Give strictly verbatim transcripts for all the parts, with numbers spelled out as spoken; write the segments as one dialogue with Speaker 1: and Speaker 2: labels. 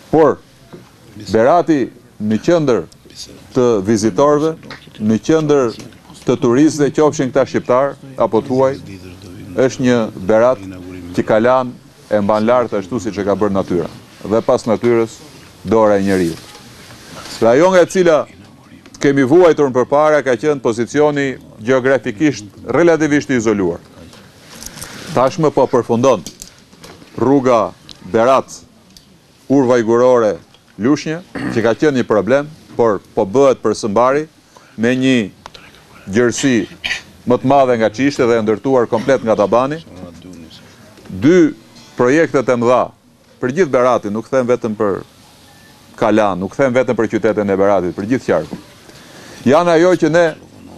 Speaker 1: Por, Berati në qendër të vizitorëve, në qendër të turistëve, qofshin këta shqiptar apo tuaj, është një Berat që kalan e mban lart ashtu siç e ka bërë natyra. Dhe pas natyrës, dora e njeriu. Pra ajo nga e cila kemi vuajtur më përpara ka qenë pozicioni gjeografikisht relativisht i izoluar. Tashmë po përfundon rruga Berat-Urë Vajgurore Lushnje, që ka qenë një problem, por po bëhet përsëmbari me një gjerësi më të madhe nga ç'ishte dhe e ndërtuar komplet nga tabani. Dy projektet e mëdha për gjithë Beratin, nuk them vetëm për Kalan, nuk them vetëm për qytetin e Beratit, për gjithë qarkun. Janë ajo që ne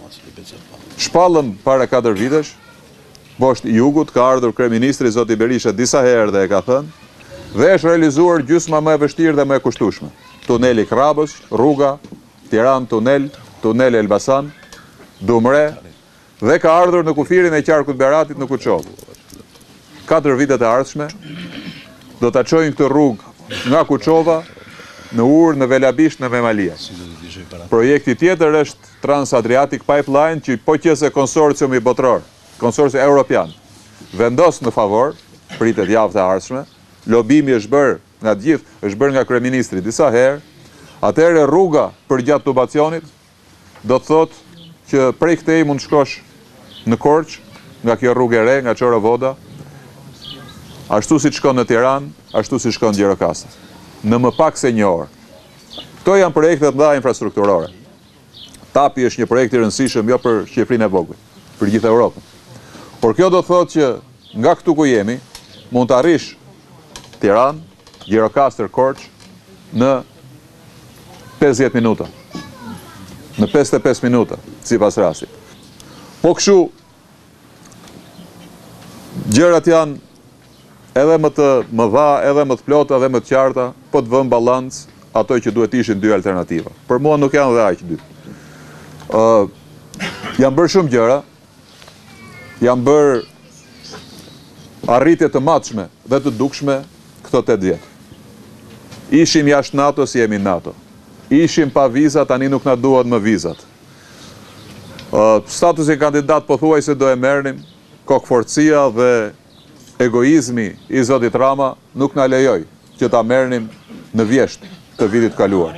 Speaker 1: shpallëm para katër vitesh, poshtë jugut ka ardhur kryeministri zoti Berisha disa herë dhe e ka thënë, dhe është realizuar gjysma më e vështirë dhe më e kushtueshme. Tuneli Krabës, rruga Tiranë tunel, tuneli Elbasan, Dumre, dhe ka ardhur në kufirin e qarkut Beratit në Kuçovë. Katër vitet e ardhshme do ta çojnë këtë rrugë nga Kuçova në Urë, në Velabisht, në Memalia. Projekti tjetër është Trans-Adriatic Pipeline, që po qëse konsorciumi botror, konsorciumi europian, vendos në favor, pritet javët e ardhshme, lobimi është bërë nga të gjithë, është bërë nga kryeministri disa herë, atëherë rruga për gjatë tubacionit do të thotë që prej këtej mund shkosh në Korçë, nga kjo rrugë e re, nga Çora Voda, ashtu si shkon në Tiranë, ashtu si shkon në Gjirokastër, në më pak se një orë. Këto janë projekte të mëdha infrastrukturore. Tapi është një projekt i rëndësishëm jo për Shqipërinë e vogël, për gjithë Europën. Por kjo do të thotë që nga këtu ku jemi, mund të arrish Tiranë, Gjirokastër, Korçë në pesëdhjetë minuta. Në pesëdhjetë e pesë minuta, sipas rastit. Po kështu gjërat janë edhe më të mëdha, edhe më të plota, edhe më të qarta, po të vëmë balancë ato që duhet ishin dy alternativa. Për mua nuk janë dhe aq dy. Uh, janë bërë shumë gjëra, janë bërë arritje të matshme dhe të dukshme këto tetë vjet. Ishim jashtë NATO-s, jemi NATO. Ishim pa viza, tani nuk na duhet më vizat. Uh, statusi kandidat pothuajse do e merrnim, kokforcia dhe egoizmi i zotit Rama nuk na lejoj që ta merrnim në vjesht të vitit kaluar.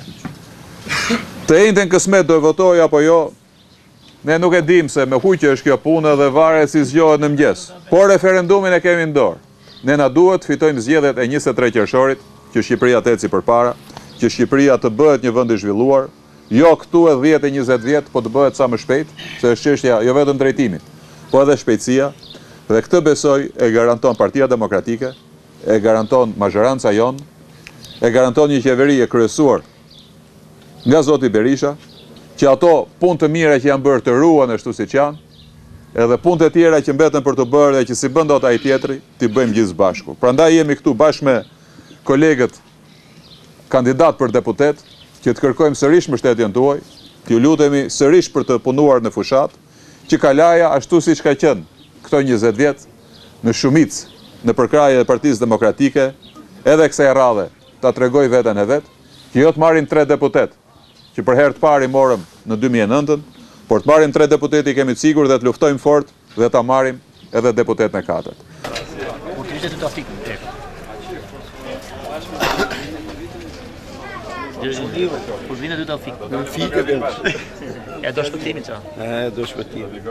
Speaker 1: Të njëjtën kësmet do e votoj apo jo, ne nuk e dim se me huqe është kjo punë dhe varet si zgjohet në mëngjes. Por referendumin e kemi në dorë. Ne na duhet fitojmë zgjedhjet e njëzet e tre qershorit, që Shqipëria të eci përpara, që Shqipëria të bëhet një vend i zhvilluar, jo këtu e dhjetë e njëzet vjet, po të bëhet sa më shpejt, se është çështja jo vetëm drejtimit, po edhe shpejtësia, dhe këtë besoj e garanton Partia Demokratike, e garanton mazhoranca jonë, e garanton një qeveri e kryesuar nga zoti Berisha, që ato punë të mira që janë bërë të ruan ashtu siç janë, edhe punët e tjera që mbeten për të bërë dhe që si bën dot ai tjetri, t'i bëjmë gjithë bashku. Prandaj jemi këtu bashkë me kolegët kandidat për deputet, që të kërkojmë sërish mbështetjen tuaj, t'ju lutemi sërish për të punuar në fushat, që kalaja ashtu siç ka qenë këto njëzet vjet, në shumicë, në përkrahje e Partisë Demokratike, edhe kësaj radhe ta tregoj veten e vet, që jo të marrin tre deputet, që për herë të parë i morëm në dy mijë e nëntë, por të marrim tre deputet i kemi të sigurt dhe të luftojmë fort dhe ta marrim edhe deputet në katërt.
Speaker 2: Kur të ishte të takim. Kur vjen dy tafik.
Speaker 3: Në fikë vetë.
Speaker 2: Ja do shpëtimi ça.
Speaker 3: E do shpëtimi.